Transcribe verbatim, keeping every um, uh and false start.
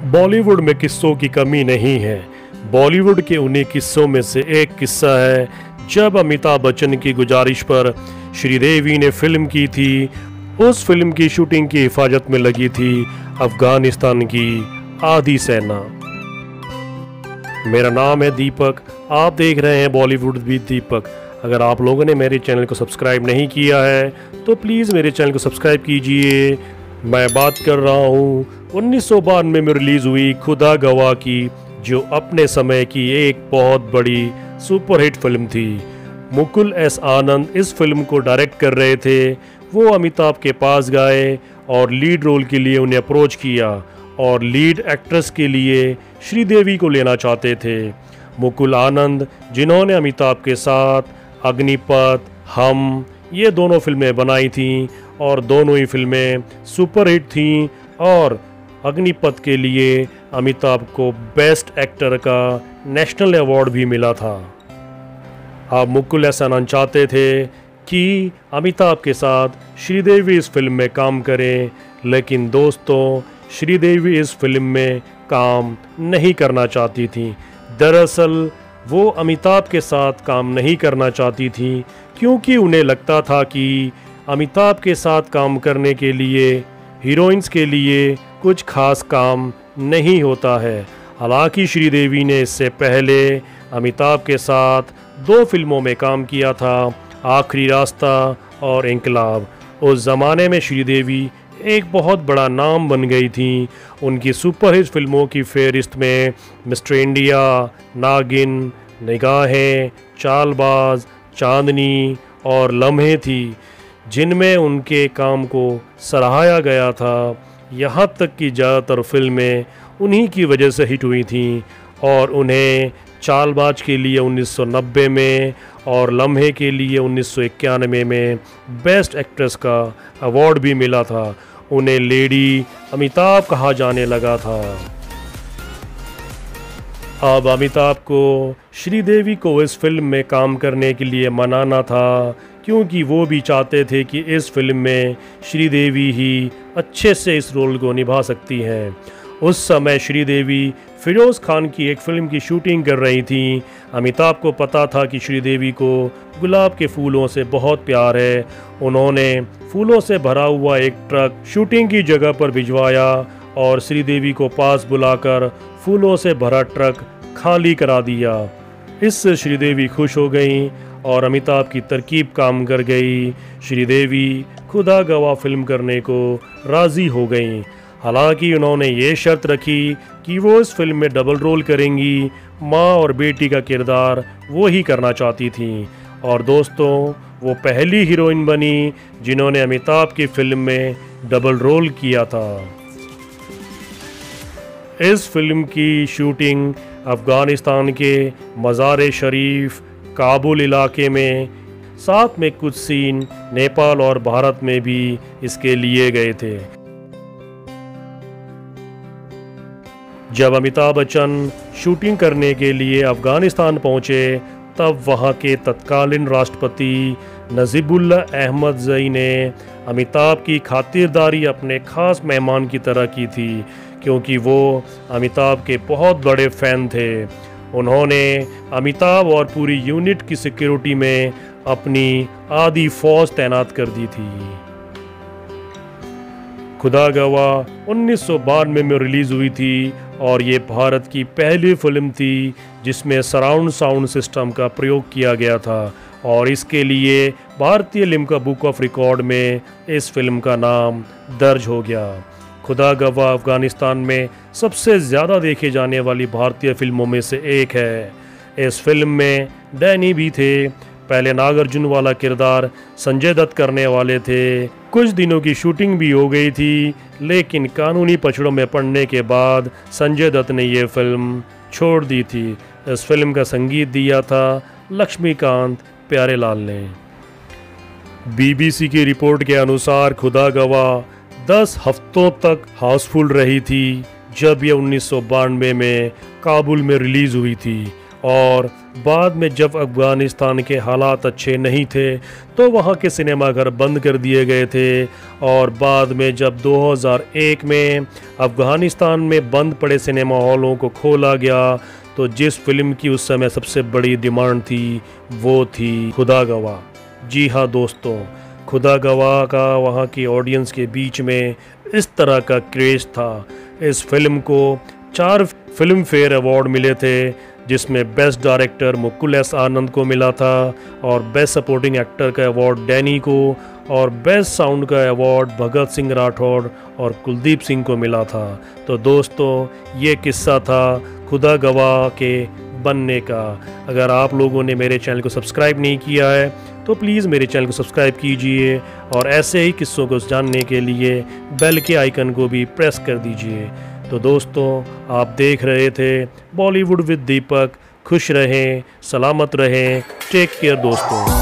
बॉलीवुड में किस्सों की कमी नहीं है। बॉलीवुड के उन्हीं किस्सों में से एक किस्सा है जब अमिताभ बच्चन की गुजारिश पर श्रीदेवी ने फिल्म की थी। उस फिल्म की शूटिंग की हिफाजत में लगी थी अफगानिस्तान की आधी सेना। मेरा नाम है दीपक, आप देख रहे हैं बॉलीवुड विद दीपक। अगर आप लोगों ने मेरे चैनल को सब्सक्राइब नहीं किया है तो प्लीज़ मेरे चैनल को सब्सक्राइब कीजिए। मैं बात कर रहा हूँ उन्नीस सौ बानवे में रिलीज़ हुई खुदा गवाह की, जो अपने समय की एक बहुत बड़ी सुपरहिट फिल्म थी। मुकुल एस आनंद इस फिल्म को डायरेक्ट कर रहे थे। वो अमिताभ के पास गए और लीड रोल के लिए उन्हें अप्रोच किया और लीड एक्ट्रेस के लिए श्रीदेवी को लेना चाहते थे। मुकुल आनंद, जिन्होंने अमिताभ के साथ अग्निपथ, हम ये दोनों फिल्में बनाई थीं और दोनों ही फिल्में सुपरहिट थीं, और अग्निपथ के लिए अमिताभ को बेस्ट एक्टर का नेशनल अवार्ड भी मिला था। अब मुकुल एस आनंद चाहते थे कि अमिताभ के साथ श्रीदेवी इस फिल्म में काम करें, लेकिन दोस्तों श्रीदेवी इस फिल्म में काम नहीं करना चाहती थी। दरअसल वो अमिताभ के साथ काम नहीं करना चाहती थी क्योंकि उन्हें लगता था कि अमिताभ के साथ काम करने के लिए हीरोइंस के लिए कुछ खास काम नहीं होता है। हालांकि श्रीदेवी ने इससे पहले अमिताभ के साथ दो फिल्मों में काम किया था, आखिरी रास्ता और इंकलाब। उस ज़माने में श्रीदेवी एक बहुत बड़ा नाम बन गई थी। उनकी सुपरहिट फिल्मों की फहरिस्त में मिस्टर इंडिया, नागिन, निगाहें, चालबाज, चांदनी और लम्हे थी, जिनमें उनके काम को सराहाया गया था। यहाँ तक कि ज़्यादातर फिल्में उन्हीं की वजह से हिट हुई थीं और उन्हें चालबाज के लिए उन्नीस सौ नब्बे में और लम्हे के लिए उन्नीस सौ इक्यानवे में बेस्ट एक्ट्रेस का अवार्ड भी मिला था। उन्हें लेडी अमिताभ कहा जाने लगा था। अब अमिताभ को श्रीदेवी को इस फिल्म में काम करने के लिए मनाना था, क्योंकि वो भी चाहते थे कि इस फिल्म में श्रीदेवी ही अच्छे से इस रोल को निभा सकती हैं। उस समय श्रीदेवी फिरोज़ खान की एक फ़िल्म की शूटिंग कर रही थी। अमिताभ को पता था कि श्रीदेवी को गुलाब के फूलों से बहुत प्यार है। उन्होंने फूलों से भरा हुआ एक ट्रक शूटिंग की जगह पर भिजवाया और श्रीदेवी को पास बुलाकर फूलों से भरा ट्रक खाली करा दिया। इससे श्रीदेवी खुश हो गई और अमिताभ की तरकीब काम कर गई। श्रीदेवी खुदा गवाह फिल्म करने को राज़ी हो गई। हालांकि उन्होंने ये शर्त रखी कि वो इस फिल्म में डबल रोल करेंगी। माँ और बेटी का किरदार वो ही करना चाहती थीं। और दोस्तों, वो पहली हीरोइन बनी जिन्होंने अमिताभ की फिल्म में डबल रोल किया था। इस फिल्म की शूटिंग अफ़गानिस्तान के मज़ार शरीफ, काबुल इलाके में, साथ में कुछ सीन नेपाल और भारत में भी इसके लिए गए थे। जब अमिताभ बच्चन शूटिंग करने के लिए अफ़गानिस्तान पहुंचे, तब वहां के तत्कालीन राष्ट्रपति नजीबुल्लाह अहमद ज़ई ने अमिताभ की खातिरदारी अपने खास मेहमान की तरह की थी, क्योंकि वो अमिताभ के बहुत बड़े फ़ैन थे। उन्होंने अमिताभ और पूरी यूनिट की सिक्योरिटी में अपनी आधी फ़ौज तैनात कर दी थी। खुदा गवाह उन्नीस सौ बानवे में रिलीज़ हुई थी और ये भारत की पहली फिल्म थी जिसमें सराउंड साउंड सिस्टम का प्रयोग किया गया था, और इसके लिए भारतीय लिम्का बुक ऑफ रिकॉर्ड में इस फिल्म का नाम दर्ज हो गया। खुदा गवाह अफ़गानिस्तान में सबसे ज़्यादा देखे जाने वाली भारतीय फिल्मों में से एक है। इस फिल्म में डैनी भी थे। पहले नागार्जुन वाला किरदार संजय दत्त करने वाले थे। कुछ दिनों की शूटिंग भी हो गई थी, लेकिन कानूनी पछड़ों में पड़ने के बाद संजय दत्त ने ये फिल्म छोड़ दी थी। इस फिल्म का संगीत दिया था लक्ष्मीकांत प्यारेलाल ने। बीबीसी की रिपोर्ट के अनुसार खुदा गवाह दस हफ्तों तक हाउसफुल रही थी जब यह उन्नीस सौ बानवे में काबुल में रिलीज़ हुई थी, और बाद में जब अफ़गानिस्तान के हालात अच्छे नहीं थे तो वहाँ के सिनेमाघर बंद कर दिए गए थे। और बाद में जब दो हज़ार एक में अफ़गानिस्तान में बंद पड़े सिनेमा हॉलों को खोला गया तो जिस फिल्म की उस समय सबसे बड़ी डिमांड थी वो थी खुदा गवाह। जी हाँ दोस्तों, खुदा गवाह का वहाँ की ऑडियंस के बीच में इस तरह का क्रेज़ था। इस फिल्म को चार फिल्म फेयर अवार्ड मिले थे, जिसमें best director Mukul S Anand को मिला था और बेस्ट सपोर्टिंग एक्टर का अवार्ड डैनी को और बेस्ट साउंड का अवार्ड भगत सिंह राठौड़ और कुलदीप सिंह को मिला था। तो दोस्तों, ये किस्सा था खुदा गवाह के बनने का। अगर आप लोगों ने मेरे चैनल को सब्सक्राइब नहीं किया है तो प्लीज़ मेरे चैनल को सब्सक्राइब कीजिए और ऐसे ही किस्सों को जानने के लिए बेल के आइकन को भी प्रेस कर दीजिए। तो दोस्तों, आप देख रहे थे बॉलीवुड विद दीपक। खुश रहें, सलामत रहें, टेक केयर दोस्तों।